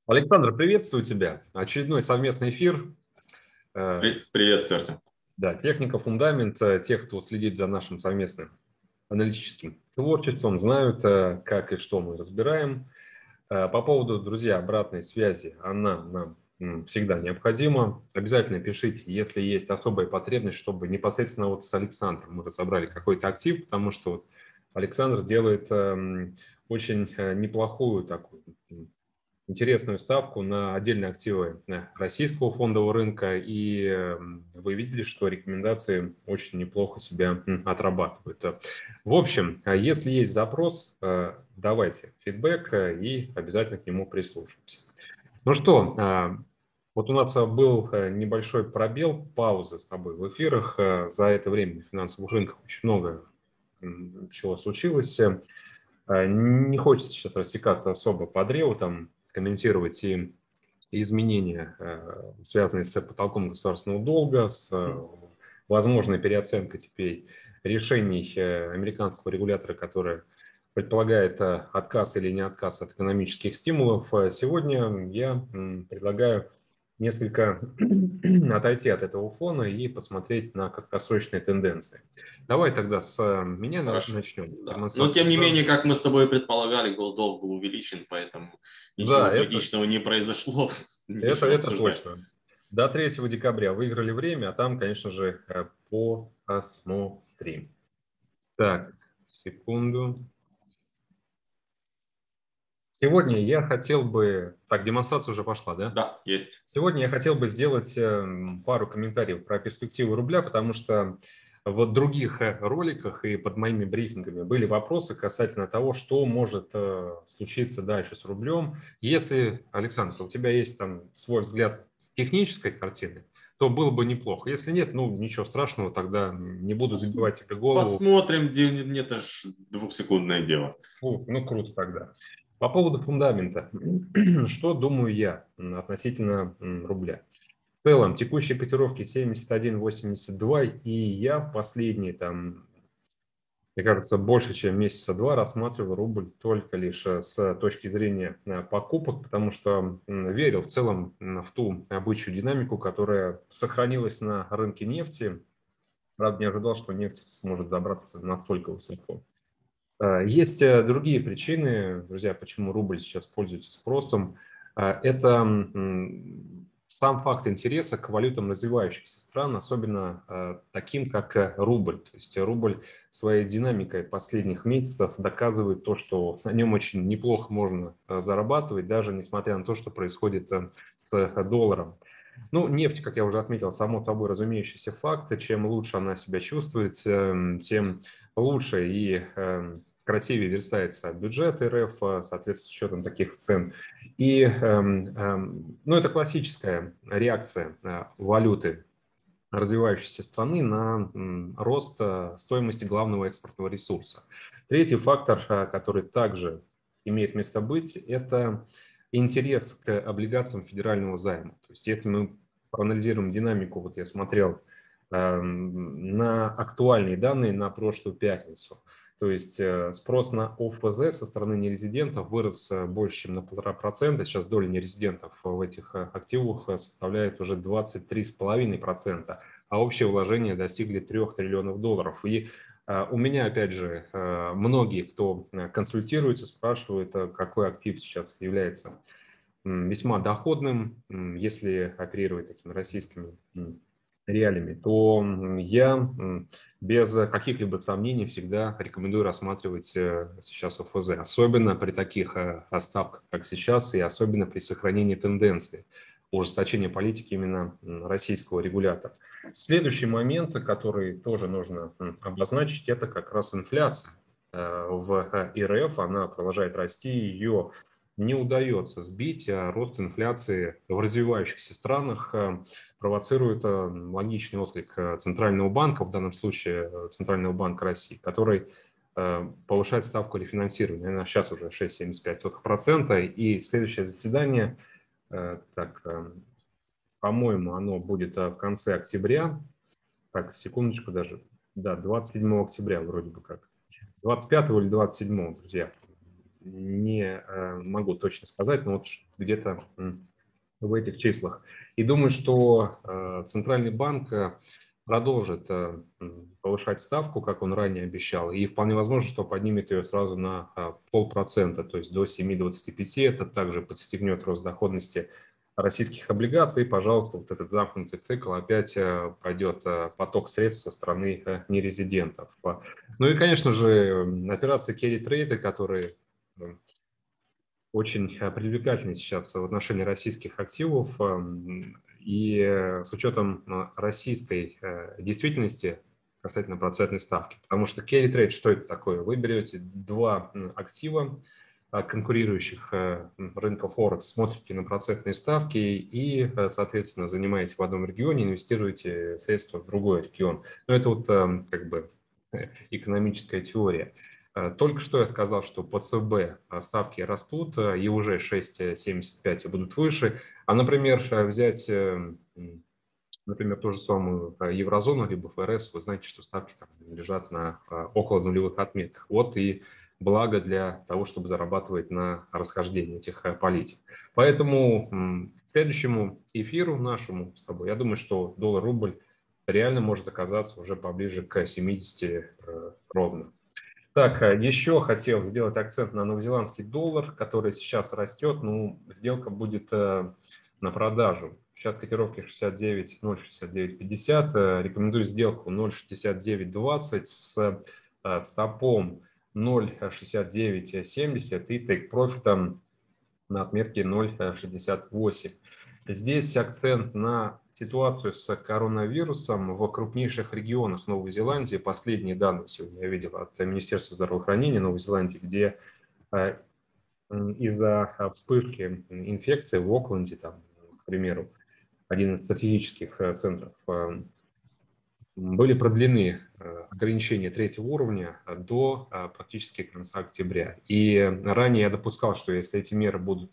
Александр, приветствую тебя. Очередной совместный эфир. Приветствую, Артем. Да, техника, фундамент. Тех, кто следит за нашим совместным аналитическим творчеством, знают, как и что мы разбираем. По поводу, друзья, обратной связи, она нам всегда необходима. Обязательно пишите, если есть особая потребность, чтобы непосредственно вот с Александром мы разобрали какой-то актив, потому что вот Александр делает очень неплохую такую интересную ставку на отдельные активы российского фондового рынка, и вы видели, что рекомендации очень неплохо себя отрабатывают. В общем, если есть запрос, давайте фидбэк и обязательно к нему прислушаемся. Ну что, вот у нас был небольшой пробел, пауза с тобой в эфирах. За это время на финансовых рынках очень много чего случилось. Не хочется сейчас растекаться особо по древу, там комментировать и изменения, связанные с потолком государственного долга, с возможной переоценкой теперь решений американского регулятора, который предполагает отказ или не отказ от экономических стимулов. Сегодня я предлагаю несколько отойти от этого фона и посмотреть на краткосрочные тенденции. Давай тогда с меня Хорошо. начнем. Да. Но тем не менее, как мы с тобой предполагали, госдолг был увеличен, поэтому ничего Да, критичного не произошло. это точно. До 3 декабря выиграли время, а там, конечно же, посмотрим. Так, секунду. Сегодня я хотел бы... Так, демонстрация уже пошла, да? Да, есть. Сегодня я хотел бы сделать пару комментариев про перспективу рубля, потому что в других роликах и под моими брифингами были вопросы касательно того, что может случиться дальше с рублем. Если, Александр, у тебя есть там свой взгляд с технической картины, то было бы неплохо. Если нет, ну ничего страшного, тогда не буду забивать тебе голову. Посмотрим, это ж двухсекундное дело. Ну, круто тогда. По поводу фундамента. Что думаю я относительно рубля? В целом, текущие котировки 71.82, и я в последние, там, мне кажется, больше, чем месяца два рассматривал рубль только лишь с точки зрения покупок, потому что верил в целом в ту бычью динамику, которая сохранилась на рынке нефти. Правда, не ожидал, что нефть сможет забраться настолько высоко. Есть другие причины, друзья, почему рубль сейчас пользуется спросом. Это сам факт интереса к валютам развивающихся стран, особенно таким, как рубль. То есть рубль своей динамикой последних месяцев доказывает то, что на нем очень неплохо можно зарабатывать, даже несмотря на то, что происходит с долларом. Ну, нефть, как я уже отметил, само собой разумеющийся факт. Чем лучше она себя чувствует, тем лучше и красивее верстается бюджет РФ, соответственно, с учетом таких цен. И, ну, это классическая реакция валюты развивающейся страны на рост стоимости главного экспортного ресурса. Третий фактор, который также имеет место быть, это интерес к облигациям федерального займа. То есть если мы проанализируем динамику, вот я смотрел на актуальные данные на прошлую пятницу, то есть спрос на ОФЗ со стороны нерезидентов вырос больше, чем на 1,5%. Сейчас доля нерезидентов в этих активах составляет уже 23,5%, а общее вложение достигли 3 триллионов долларов. И у меня, опять же, многие, кто консультируется, спрашивают, какой актив сейчас является весьма доходным, если оперировать такими российскими реалиями, то я без каких-либо сомнений всегда рекомендую рассматривать сейчас ОФЗ, особенно при таких ставках, как сейчас, и особенно при сохранении тенденции ужесточения политики именно российского регулятора. Следующий момент, который тоже нужно обозначить, это как раз инфляция в РФ. Она продолжает расти, ее не удается сбить, а рост инфляции в развивающихся странах провоцирует логичный отклик Центрального банка, в данном случае Центрального банка России, который повышает ставку рефинансирования. Она сейчас уже 6,75%. И следующее заседание, по-моему, оно будет в конце октября. Так, секундочку даже. Да, 27 октября вроде бы как. 25 или 27, друзья. не могу точно сказать, но вот где-то в этих числах. И думаю, что Центральный банк продолжит повышать ставку, как он ранее обещал, и вполне возможно, что поднимет ее сразу на 0,5%, то есть до 7,25. Это также подстегнет рост доходности российских облигаций, и, пожалуйста, вот этот замкнутый цикл опять пойдет поток средств со стороны нерезидентов. Ну и, конечно же, операции carry trade, которые очень привлекательны сейчас в отношении российских активов. И с учетом российской действительности касательно процентной ставки. Потому что carry trade, что это такое? Вы берете два актива конкурирующих рынков Форекс, смотрите на процентные ставки и, соответственно, занимаете в одном регионе, инвестируете средства в другой регион. Но это вот как бы экономическая теория. Только что я сказал, что по ЦБ ставки растут и уже 6,75 будут выше. А, например, взять, например, ту же самую еврозону, либо ФРС, вы знаете, что ставки там лежат на около нулевых отметках. Вот и благо для того, чтобы зарабатывать на расхождении этих политик. Поэтому к следующему эфиру нашему с тобой, я думаю, что доллар-рубль реально может оказаться уже поближе к 70 ровно. Так, еще хотел сделать акцент на новозеландский доллар, который сейчас растет. Ну, сделка будет на продажу. Сейчас котировки 69, 0,6950. Рекомендую сделку 0,6920 с стопом 0,6970 и тейк-профитом на отметке 0,68. Здесь акцент на ситуацию с коронавирусом в крупнейших регионах Новой Зеландии. Последние данные сегодня я видел от Министерства здравоохранения Новой Зеландии, где из-за вспышки инфекции в Окленде, там, к примеру, один из стратегических центров, были продлены ограничения третьего уровня до практически конца октября. И ранее я допускал, что если эти меры будут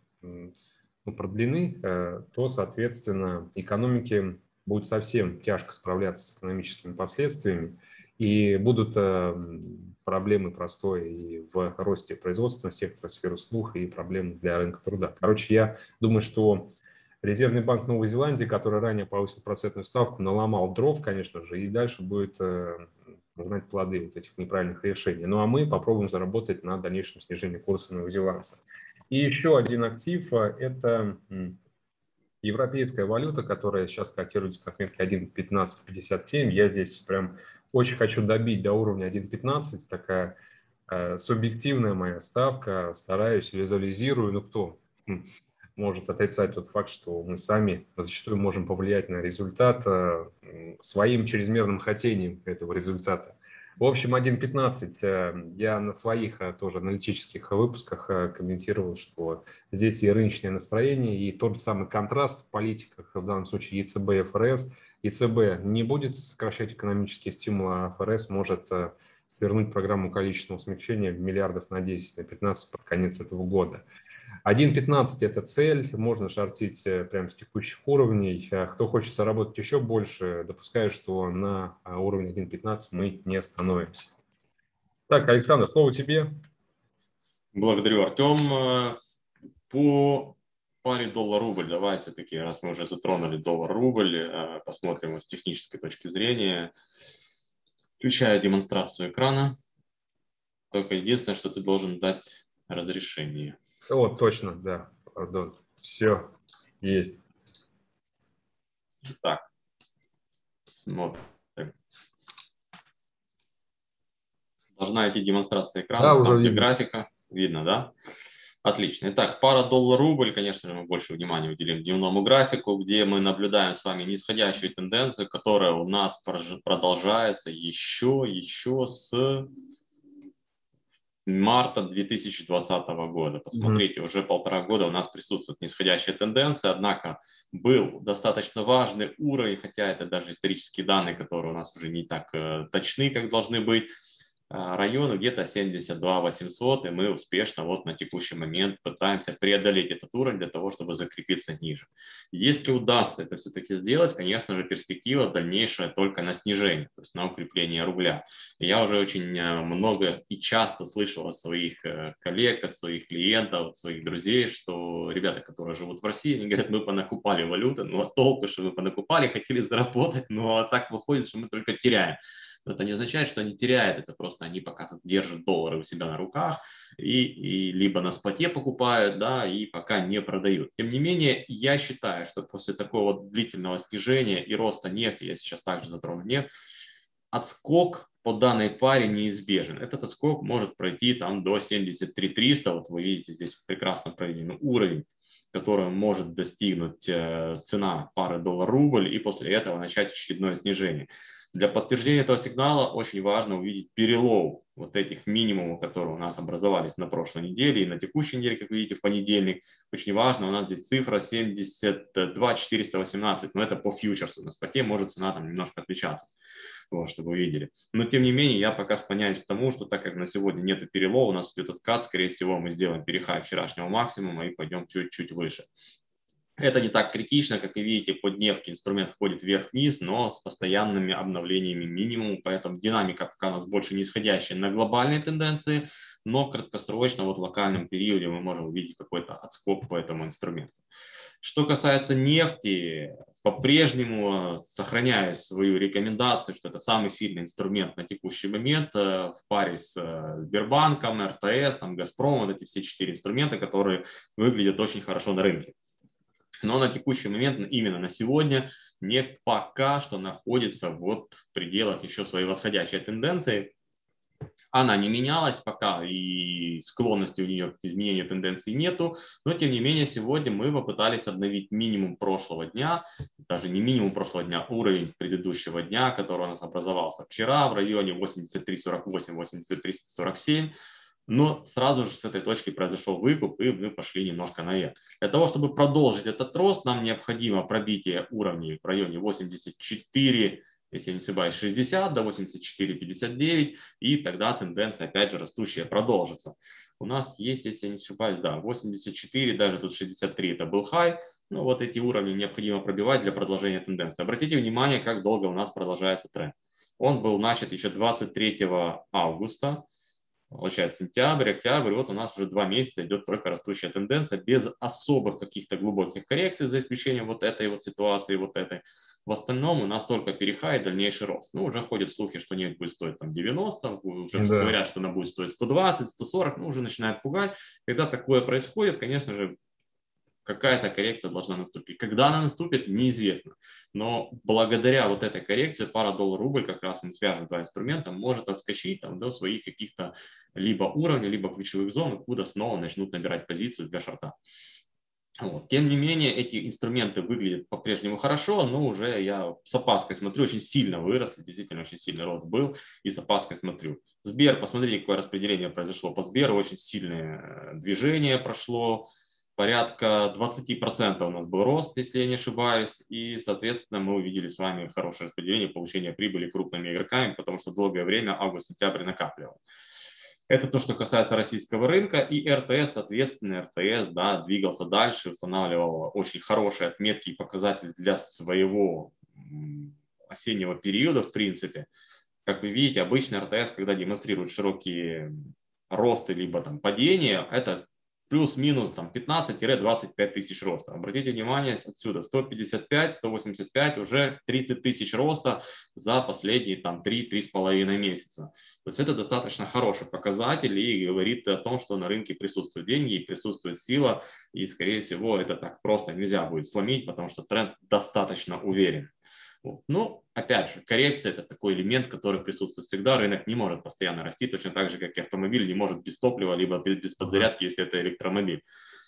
продлены, то, соответственно, экономике будет совсем тяжко справляться с экономическими последствиями, и будут проблемы простой и в росте производственного сектора, сферы услуг, и проблемы для рынка труда. Короче, я думаю, что Резервный банк Новой Зеландии, который ранее повысил процентную ставку, наломал дров, конечно же, и дальше будет знать плоды вот этих неправильных решений. Ну а мы попробуем заработать на дальнейшем снижении курса новозеландца. И еще один актив – это европейская валюта, которая сейчас котируется на отметке 1.1557. Я здесь прям очень хочу добить до уровня 1.15. Такая субъективная моя ставка. Стараюсь, визуализирую. Ну кто может отрицать тот факт, что мы сами зачастую можем повлиять на результат своим чрезмерным хотением этого результата. В общем, 1.15 я на своих тоже аналитических выпусках комментировал, что здесь и рыночное настроение, и тот же самый контраст в политиках, в данном случае ЕЦБ и ФРС. ЕЦБ не будет сокращать экономические стимулы, а ФРС может свернуть программу количественного смягчения миллиардов на 10, на 15 под конец этого года. 1.15 это цель, можно шортить прямо с текущих уровней. Кто хочет заработать еще больше, допускаю, что на уровне 1.15 мы не остановимся. Так, Александр, слово тебе. Благодарю, Артем. По паре доллар-рубль, давай все-таки, раз мы уже затронули доллар-рубль, посмотрим его с технической точки зрения. Включаю демонстрацию экрана. Только единственное, что ты должен дать разрешение. О, точно, да, пардон. Все, есть. Так, смотрим. Должна идти демонстрация экрана, Да, уже там, где видно. графика. Видно, да? Отлично. Итак, пара доллар-рубль, конечно же, мы больше внимания уделим дневному графику, где мы наблюдаем с вами нисходящую тенденцию, которая у нас продолжается еще с марта 2020 года. Посмотрите, уже 1,5 года у нас присутствует нисходящая тенденция, однако был достаточно важный уровень, хотя это даже исторические данные, которые у нас уже не так точны, как должны быть. району где-то 72 800, и мы успешно вот на текущий момент пытаемся преодолеть этот уровень для того, чтобы закрепиться ниже. Если удастся это все-таки сделать, конечно же, перспектива дальнейшая только на снижение, то есть на укрепление рубля. Я уже очень много и часто слышал от своих коллег, от своих клиентов, от своих друзей, что ребята, которые живут в России, они говорят, мы понакупали валюты, ну а толку, что мы понакупали, хотели заработать, но так выходит, что мы только теряем. Но это не означает, что они теряют, это просто они пока держат доллары у себя на руках и либо на споте покупают, да, и пока не продают. Тем не менее, я считаю, что после такого длительного снижения и роста нефти, я сейчас также затрону нефть, отскок по данной паре неизбежен. Этот отскок может пройти там до 73 300, вот вы видите здесь прекрасно проведен уровень, который может достигнуть цена пары доллар-рубль и после этого начать очередное снижение. Для подтверждения этого сигнала очень важно увидеть перелом вот этих минимумов, которые у нас образовались на прошлой неделе и на текущей неделе, как видите, в понедельник. Очень важно, у нас здесь цифра 72 418, но это по фьючерсу, на споте может цена там немножко отличаться, вот, чтобы вы видели. Но тем не менее, я пока склоняюсь к тому, что так как на сегодня нет перелома, у нас идет откат, скорее всего, мы сделаем перехай вчерашнего максимума и пойдем чуть-чуть выше. Это не так критично, как вы видите, по дневке инструмент ходит вверх-вниз, но с постоянными обновлениями минимума, поэтому динамика пока у нас больше нисходящая на глобальные тенденции, но краткосрочно, вот в локальном периоде мы можем увидеть какой-то отскок по этому инструменту. Что касается нефти, по-прежнему сохраняю свою рекомендацию, что это самый сильный инструмент на текущий момент в паре с Сбербанком, РТС, там, Газпромом, вот эти все 4 инструмента, которые выглядят очень хорошо на рынке. Но на текущий момент, именно на сегодня, нефть пока что находится вот в пределах еще своей восходящей тенденции. Она не менялась пока, и склонности у нее к изменению тенденции нету, но тем не менее сегодня мы попытались обновить минимум прошлого дня, даже не минимум прошлого дня, уровень предыдущего дня, который у нас образовался вчера в районе 83.48, 83.47. Но сразу же с этой точки произошел выкуп, и мы пошли немножко наверх. Для того, чтобы продолжить этот рост, нам необходимо пробитие уровней в районе 84, если я не ошибаюсь, 60 до 84,59, и тогда тенденция, опять же, растущая продолжится. У нас есть, если я не ошибаюсь, да, 84, даже тут 63, это был хай. Ну, вот эти уровни необходимо пробивать для продолжения тенденции. Обратите внимание, как долго у нас продолжается тренд. Он был начат еще 23 августа. Получается сентябрь, октябрь, вот у нас уже 2 месяца идет только растущая тенденция без особых каких-то глубоких коррекций, за исключением вот этой вот ситуации, вот этой. В остальном у нас только перехай и дальнейший рост. Ну, уже ходят слухи, что нефть будет стоить там 90, уже говорят, что она будет стоить 120, 140, ну, уже начинает пугать. Когда такое происходит, конечно же, какая-то коррекция должна наступить. Когда она наступит, неизвестно. Но благодаря вот этой коррекции пара доллар-рубль, как раз мы свяжем два инструмента, может отскочить там, до своих каких-то либо уровней, либо ключевых зон, куда снова начнут набирать позицию для шорта. Вот. Тем не менее, эти инструменты выглядят по-прежнему хорошо, но уже я с опаской смотрю, очень сильно выросли, действительно очень сильный рост был, и с опаской смотрю. Сбер, посмотрите, какое распределение произошло по Сберу, очень сильное движение прошло, порядка 20% у нас был рост, если я не ошибаюсь, и, соответственно, мы увидели с вами хорошее распределение получения прибыли крупными игроками, потому что долгое время август-сентябрь накапливал. Это то, что касается российского рынка, и РТС, соответственно, РТС, да, двигался дальше, устанавливал очень хорошие отметки и показатели для своего осеннего периода, в принципе. Как вы видите, обычно РТС, когда демонстрирует широкие росты либо там падения, это плюс-минус 15-25 тысяч роста. Обратите внимание, отсюда 155, 185, уже 30 тысяч роста за последние 3-3,5 месяца. То есть это достаточно хороший показатель и говорит о том, что на рынке присутствуют деньги, и присутствует сила, и, скорее всего, это так просто нельзя будет сломить, потому что тренд достаточно уверен. Вот. Ну, опять же, коррекция – это такой элемент, который присутствует всегда. Рынок не может постоянно расти, точно так же, как и автомобиль не может без топлива, либо без подзарядки, если это электромобиль.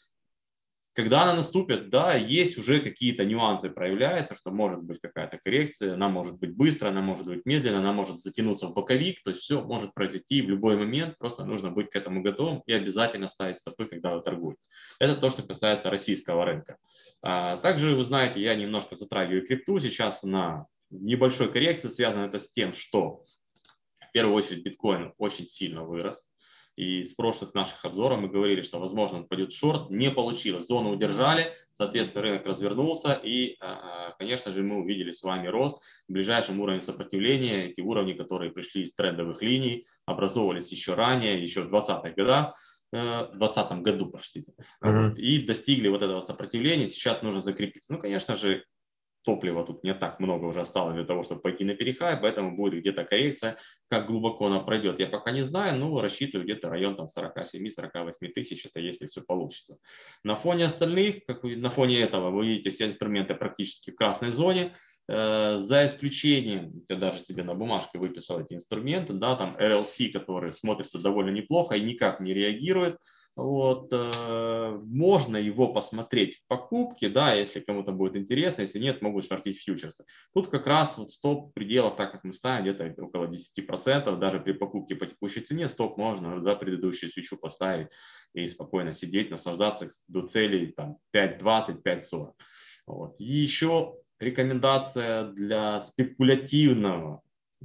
Когда она наступит, да, есть уже какие-то нюансы проявляются, что может быть какая-то коррекция, она может быть быстрая, она может быть медленная, она может затянуться в боковик, то есть все может произойти в любой момент, просто нужно быть к этому готовым и обязательно ставить стопы, когда вы торгуете. Это то, что касается российского рынка. Также, вы знаете, я немножко затрагиваю крипту, сейчас на небольшой коррекции, связано это с тем, что В первую очередь биткоин очень сильно вырос. И с прошлых наших обзоров мы говорили, что, возможно, он пойдет в шорт. Не получилось. Зону удержали, соответственно, рынок развернулся. И, конечно же, мы увидели с вами рост. В ближайшем уровне сопротивления, эти уровни, которые пришли из трендовых линий, образовывались еще ранее, еще в 20-х годах. В 2020 году, простите, вот, и достигли вот этого сопротивления. Сейчас нужно закрепиться. Ну, конечно же, топлива тут не так много уже осталось для того, чтобы пойти на перехай, поэтому будет где-то коррекция. Как глубоко она пройдет, я пока не знаю, но рассчитываю где-то район там 47-48 тысяч, это если все получится. На фоне остальных, на фоне этого, вы видите, все инструменты практически в красной зоне. За исключением, я даже себе на бумажке выписал эти инструменты, да, там RLC, который смотрится довольно неплохо и никак не реагирует. Вот, можно его посмотреть в покупке, да, если кому-то будет интересно, если нет, могут шортить фьючерсы. Тут как раз вот стоп пределов, так как мы ставим где-то около 10%, даже при покупке по текущей цене стоп можно за предыдущую свечу поставить и спокойно сидеть, наслаждаться до целей там 5.20, 5.40. Вот. И еще рекомендация для спекулятивной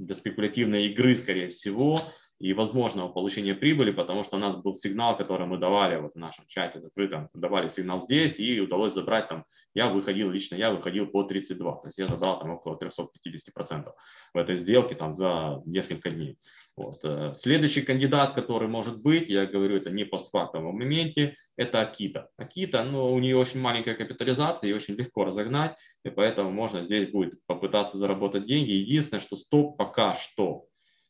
игры, скорее всего, и возможного получения прибыли, потому что у нас был сигнал, который мы давали вот в нашем чате закрытом, давали сигнал здесь, и удалось забрать там, я выходил по 32, то есть я забрал там около 350% в этой сделке там за несколько дней. Вот. Следующий кандидат, который может быть, я говорю, это не постфактум в моменте, это Акита. Акита, ну, у нее очень маленькая капитализация, ее очень легко разогнать, и поэтому можно здесь будет попытаться заработать деньги. Единственное, что стоп пока что,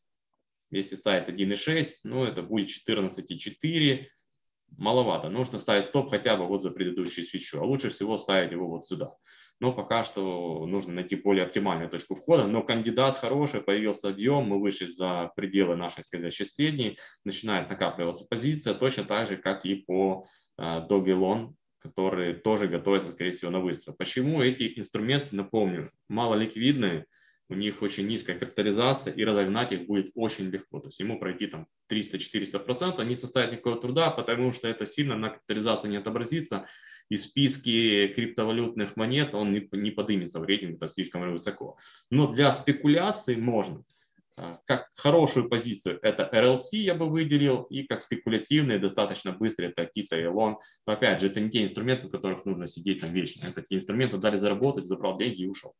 если ставить 1.6, ну, это будет 14.4, маловато. Нужно ставить стоп хотя бы вот за предыдущую свечу, а лучше всего ставить его вот сюда. Но пока что нужно найти более оптимальную точку входа. Но кандидат хороший, появился объем, мы вышли за пределы нашей скользящей средней, начинает накапливаться позиция, точно так же, как и по Dogelon, который тоже готовится, скорее всего, на выстрел. Почему эти инструменты, напомню, малоликвидные, у них очень низкая капитализация, и разогнать их будет очень легко. То есть ему пройти там 300-400% не составит никакого труда, потому что это сильно на капитализации не отобразится, и в списке криптовалютных монет он не поднимется в рейтинг, это слишком высоко. Но для спекуляции можно. Как хорошую позицию это RLC я бы выделил, и как спекулятивные, достаточно быстрые, это Акита и Elon. Но опять же, это не те инструменты, в которых нужно сидеть там вечно. Это те инструменты, дали заработать, забрал деньги и ушел.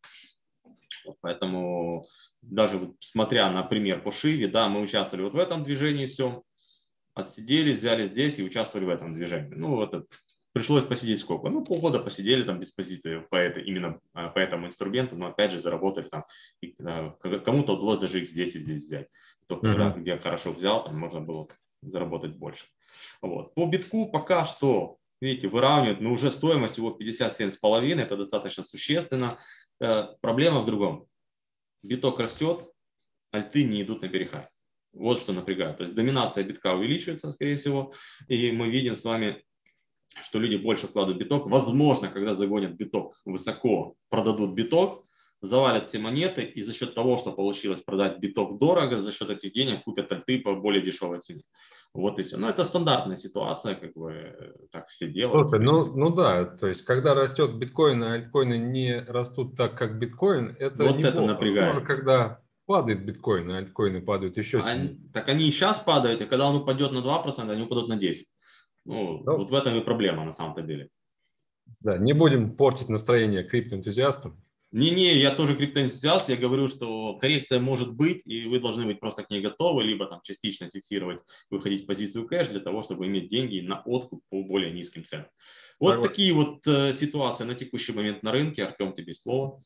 Поэтому даже вот смотря на пример по Шиве, да, мы участвовали вот в этом движении, все, отсидели, взяли здесь и участвовали в этом движении. Ну, вот пришлось посидеть сколько? Ну, полгода посидели там без позиции именно по этому инструменту, но опять же заработали там, кому-то удалось даже их здесь и здесь взять. Кто где хорошо взял, там можно было заработать больше. Вот. По битку пока что, видите, выравнивают, но уже стоимость его 57,5, это достаточно существенно. Проблема в другом. Биток растет, альты не идут на перехай. Вот что напрягает. То есть доминация битка увеличивается, скорее всего, и мы видим с вами, что люди больше вкладывают в биток. Возможно, когда загонят биток высоко, продадут биток, завалят все монеты, и за счет того, что получилось продать биток дорого, за счет этих денег купят альты по более дешевой цене. Вот и все. Но это стандартная ситуация, как бы так все делают. Слушай, ну да, то есть когда растет биткоин, а альткоины не растут так, как биткоин, это вот неплохо. это напрягает. Тоже когда падает биткоин, а альткоины падают еще сильнее. Так они и сейчас падают, и когда он упадет на 2%, они упадут на 10%. Ну, вот в этом и проблема на самом-то деле. Да, не будем портить настроение криптоэнтузиастам. Не, я тоже криптоэнтузиаст, я говорю, что коррекция может быть, и вы должны быть просто к ней готовы, либо там частично фиксировать, выходить в позицию кэш для того, чтобы иметь деньги на откуп по более низким ценам. Вот такие вот ситуации на текущий момент на рынке. Артем, тебе слово.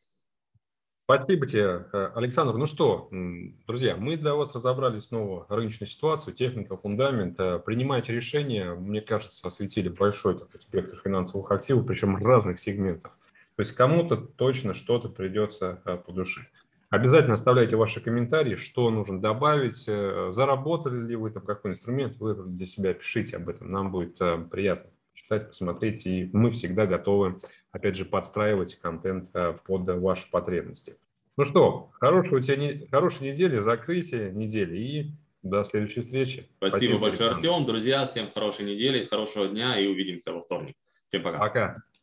Спасибо тебе, Александр. Ну что, друзья, мы для вас разобрали снова рыночную ситуацию, техника, фундамент. Принимайте решения. Мне кажется, осветили большой такой спектр финансовых активов, причем разных сегментов. То есть кому-то точно что-то придется по душе. Обязательно оставляйте ваши комментарии, что нужно добавить, заработали ли вы там какой инструмент, выбрали для себя, пишите об этом, нам будет приятно читать, посмотреть, и мы всегда готовы, опять же, подстраивать контент под ваши потребности. Ну что, хорошей недели, закрытия недели и до следующей встречи. Спасибо большое, Артем. Друзья, всем хорошей недели, хорошего дня и увидимся во вторник. Всем пока. Пока.